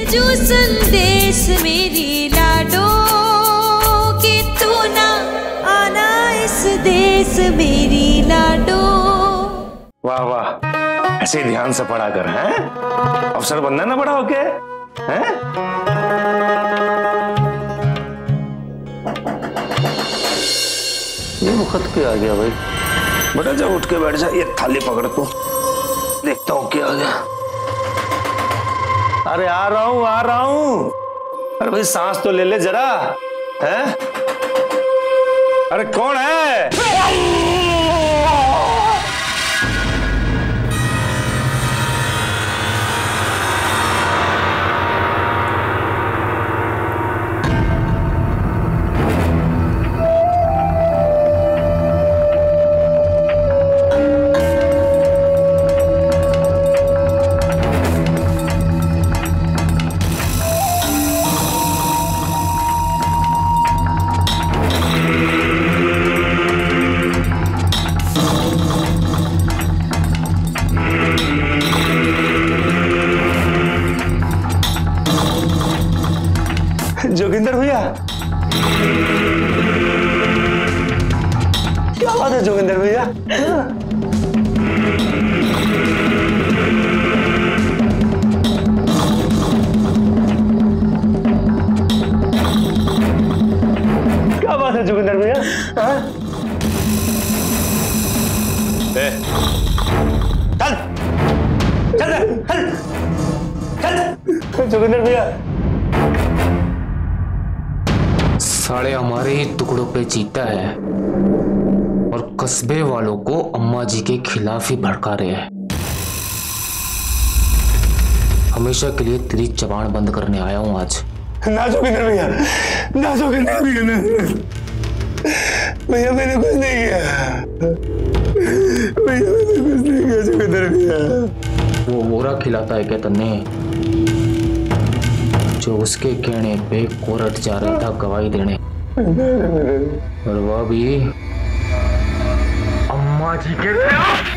भेजू संदेश मेरी लाडो कि तू ना आना इस देश मेरी लाडो। वाह वाह, ऐसे ध्यान से पढ़ा कर, हैं? अफसर बनना ना बड़ा होके, हैं? ये वक्त क्या आ गया भाई? बेटा जा उठ के बैठ जा, ये थाली पकड़ को देखता हूँ क्या आ गया। अरे आ रहा हूँ। अरे भाई सांस तो ले ले जरा, हैं? अरे कौन है? जोगिंदर भैया, क्या बात है जोगिंदर भैया? क्या बात है जोगिंदर भैया? चल जोगिंदर भैया, साले हमारे ही टुकड़ों पे जीता है और कस्बे वालों को अम्मा जी के खिलाफ ही भड़का रहे हैं। हमेशा के लिए तेरी जबान बंद करने आया हूं आज। ना जोगिंदर भैया, ना जोगिंदर भैया, भैया मैंने कुछ नहीं किया, भैया मैंने कुछ नहीं किया जोगिंदर भैया। वो मोरा खिलाता है क्या तन्ने, जो उसके कहने पे कोर्ट जा रहा था गवाही देने, और वह भी अम्मा जी के खिलाफ।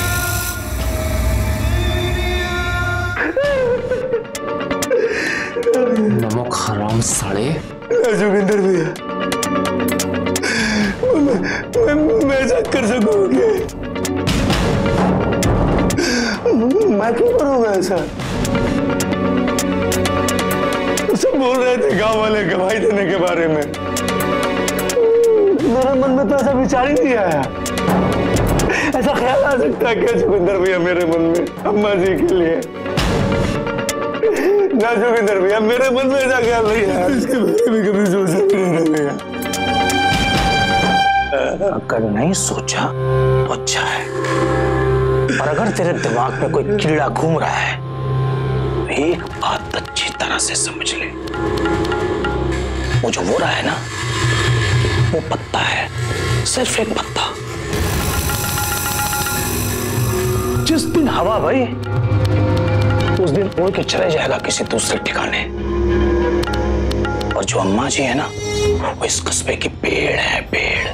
नमक हराम साले। जोगिंदर भैया, मैं ऐसा कर सकूंगा? मैं क्यों करूंगा ऐसा? सब बोल रहे थे गांव वाले गवाही देने के बारे में, मेरे मन में तो ऐसा विचार ही नहीं आया। ऐसा ख्याल आ सकता है क्या जोगिंदर भैया मेरे मन में अम्मा जी के लिए? ना जोगिंदर भैया, मेरे मन में ऐसा ख्याल नहीं आया, इसके बारे में कभी सोचा नहीं भैया। अगर नहीं सोचा तो अच्छा है, और अगर तेरे दिमाग में कोई कीड़ा घूम रहा है तो एक बात अच्छी तरह से समझ ले, वो जो हो रहा है ना, वो पत्ता है, सिर्फ एक पत्ता। जिस दिन हवा भाई, उस दिन उड़ के चले जाएगा किसी दूसरे ठिकाने। और जो अम्मा जी है ना, वो इस कस्बे की पेड़ है, पेड़।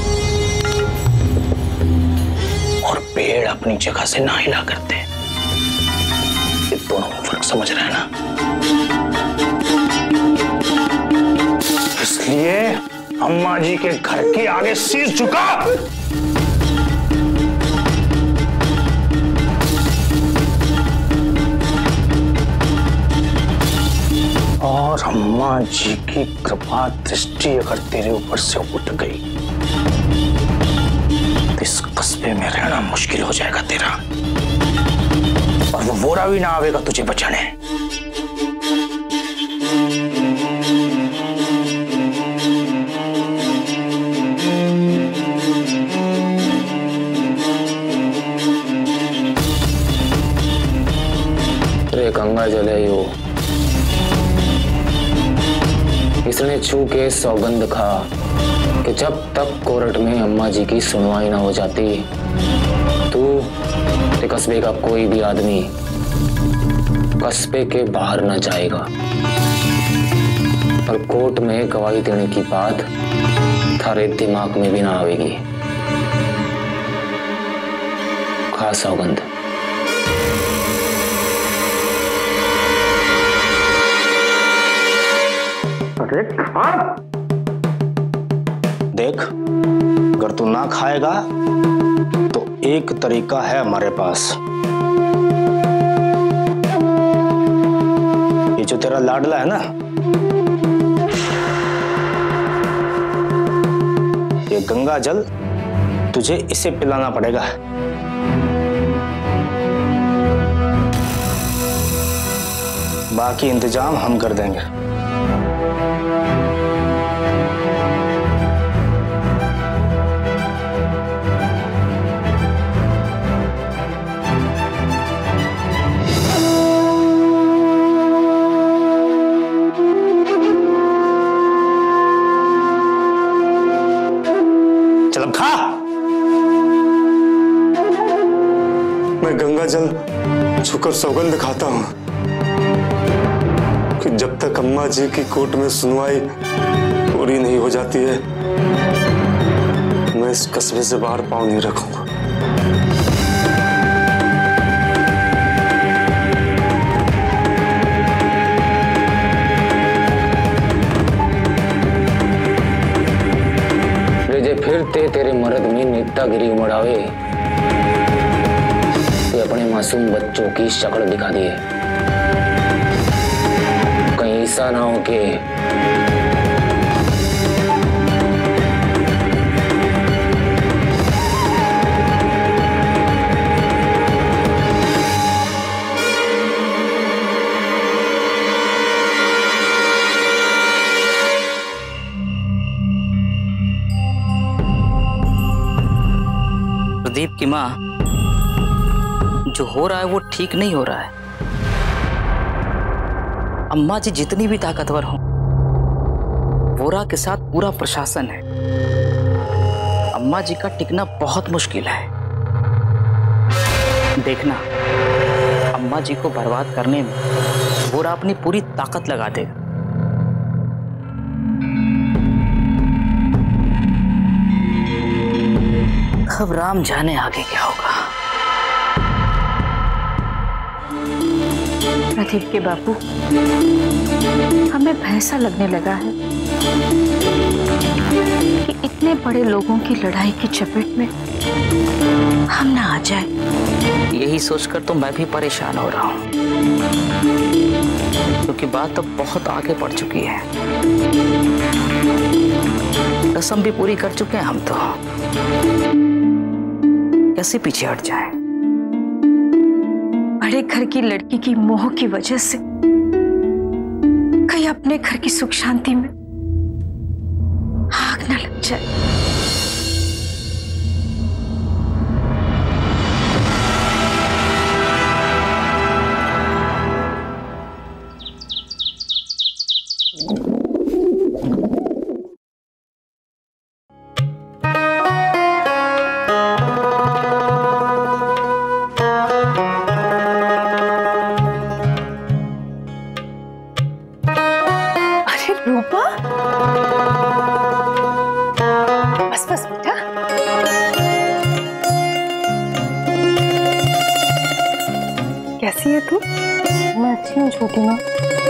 और पेड़ अपनी जगह से ना हिला करते। ये दोनों में फर्क समझ रहे हैं ना? इसलिए अम्मा जी के घर के आगे शीश झुका। और अम्मा जी की कृपा दृष्टि अगर तेरे ऊपर से उठ गई तो इस कस्बे में रहना मुश्किल हो जाएगा तेरा, और वो वोरा भी ना आवेगा तुझे बचाने। रे गंगा जले यो, इसने छू के सौगंध खा कि जब तक कोर्ट में अम्मा जी की सुनवाई ना हो जाती, तू कस्बे का कोई भी आदमी कस्बे के बाहर न जाएगा, और कोर्ट में गवाही देने की बात थारे दिमाग में भी ना आवेगी। खा सौगंध। अरे खा। देख, अगर तू ना खाएगा तो एक तरीका है हमारे पास। ये जो तेरा लाडला है ना, ये गंगा जल तुझे इसे पिलाना पड़ेगा। बाकी इंतजाम हम कर देंगे। चल खा। मैं गंगा जल छूकर सौगंध खाता हूं कि जब तक अम्मा जी की कोर्ट में सुनवाई पूरी नहीं हो जाती है, मैं इस कस्बे से बाहर पांव नहीं रखूंगा। फिर तेरे मर्द में नेतागिरी उमड़ावे, ते अपने मासूम बच्चों की शक्ल दिखा दिए। कहीं ऐसा ना हो कि प्रदीप की माँ, जो हो रहा है वो ठीक नहीं हो रहा है। अम्मा जी जितनी भी ताकतवर हो, वोरा के साथ पूरा प्रशासन है। अम्मा जी का टिकना बहुत मुश्किल है। देखना, अम्मा जी को बर्बाद करने में वोरा अपनी पूरी ताकत लगा देगा। अब राम जाने आगे क्या होगा। प्रदीप के बापू, हमें भैंसा लगने लगा है कि इतने बड़े लोगों की लड़ाई की चपेट में हम ना आ जाए। यही सोचकर तो मैं भी परेशान हो रहा हूँ, क्योंकि बात अब बहुत आगे बढ़ चुकी है। रस्म भी पूरी कर चुके हैं हम तो, कैसे पीछे हट जाए। बड़े घर की लड़की की मोह की वजह से कहीं अपने घर की सुख शांति में आग न लग जाए। रूपा, बस बस बेटा। कैसी है तू? मैं अच्छी हूँ छोटी माँ।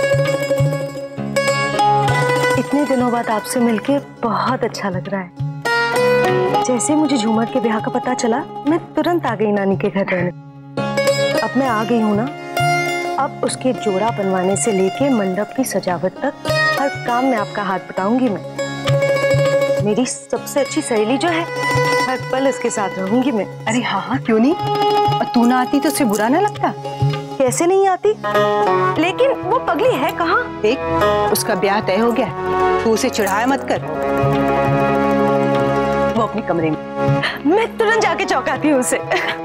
इतने दिनों बाद आपसे मिलके बहुत अच्छा लग रहा है। जैसे मुझे झूमर के ब्याह का पता चला, मैं तुरंत आ गई नानी के घर रहने। अब मैं आ गई हूँ ना, अब उसके जोड़ा बनवाने से लेके मंडप की सजावट तक हर काम में आपका हाथ बटाऊंगी मैं। मेरी सबसे अच्छी सहेली जो है, हर पल उसके साथ रहूंगी मैं। अरे हाँ हाँ, क्यों नहीं। और तू ना आती तो उसे बुरा ना लगता? कैसे नहीं आती, लेकिन वो पगली है कहाँ? देख, उसका ब्याह तय हो गया, तू उसे चिढ़ाया मत कर। वो अपने कमरे में। मैं तुरंत जाके चौंकाती हूँ उसे।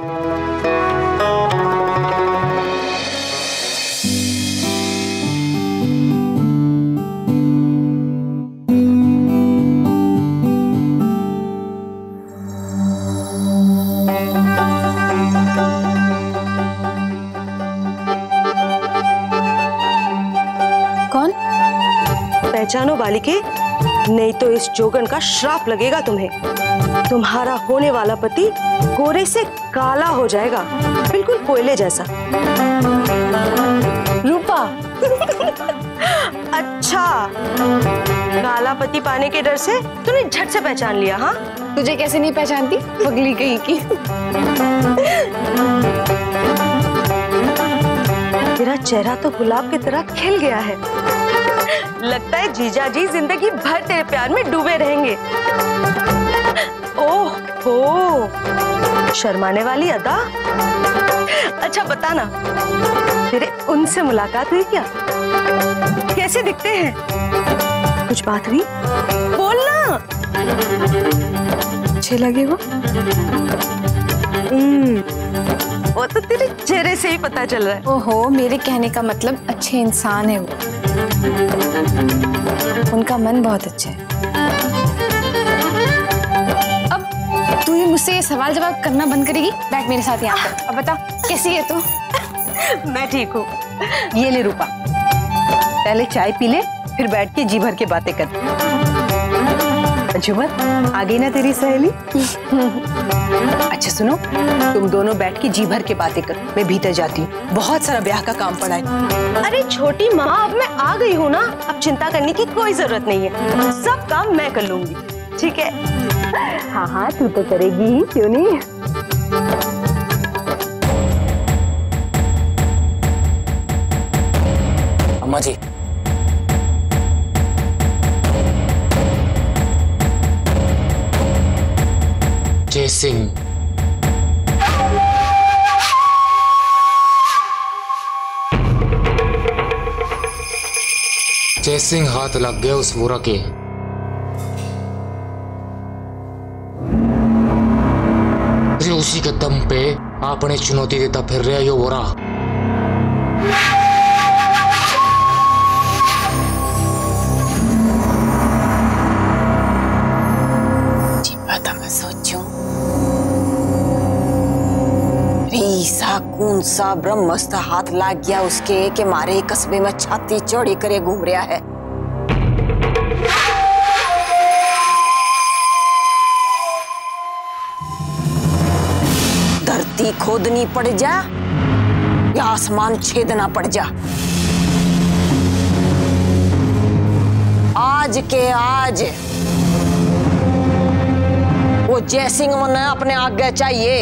पहचानो बालिके, नहीं तो इस जोगन का श्राप लगेगा तुम्हें। तुम्हारा होने वाला पति गोरे से काला हो जाएगा, बिल्कुल कोयले जैसा। रूपा। अच्छा, काला पति पाने के डर से तूने झट से पहचान लिया। हाँ, तुझे कैसे नहीं पहचानती, पगली कहीं की। तेरा चेहरा तो गुलाब की तरह खिल गया है। लगता है जीजा जी जिंदगी भर तेरे प्यार में डूबे रहेंगे। ओह हो, शर्माने वाली अदा। अच्छा बता ना, तेरे उनसे मुलाकात हुई क्या? कैसे दिखते हैं? कुछ बात हुई? बोलना। अच्छे लगे वो? वो तो तेरे चेहरे से ही पता चल रहा है। ओहो, मेरे कहने का मतलब अच्छे इंसान है वो। उनका मन बहुत अच्छा है। अब तू ही मुझसे ये सवाल जवाब करना बंद करेगी? बैठ मेरे साथ यहाँ पर। अब बता कैसी है तू? मैं ठीक हूँ। ये ले रूपा, पहले चाय पी ले, फिर बैठ के जी भर के बातें कर। झूमर, आ गई ना तेरी सहेली? अच्छा सुनो, तुम दोनों बैठ के जी भर के बातें करो, मैं भीतर जाती हूँ, बहुत सारा ब्याह का काम पड़ा है। अरे छोटी माँ, अब मैं आ गई हूँ ना, अब चिंता करने की कोई जरूरत नहीं है, सब काम मैं कर लूंगी। ठीक है? हाँ हाँ, तू तो करेगी ही, क्यों नहीं? अम्मा जी, जय सिंह। जय सिंह हाथ लग गया उस वोरा के। उसी के दम पे आपने चुनौती देता फिर रहा यो वोरा। कौन सा ब्रह्मस्त्र हाथ लाग गया उसके के मारे कस्बे में छाती चौड़ी करे घूम रहा है। धरती खोदनी पड़ जा या आसमान छेदना पड़ जा, आज के आज वो जय सिंह मन अपने आगे चाहिए।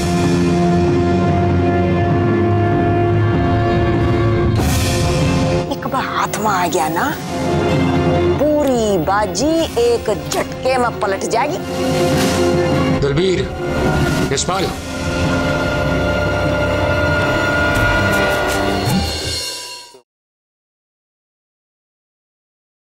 हाथ में आ गया ना, पूरी बाजी एक झटके में पलट जाएगी। दलबीर, यशपाल,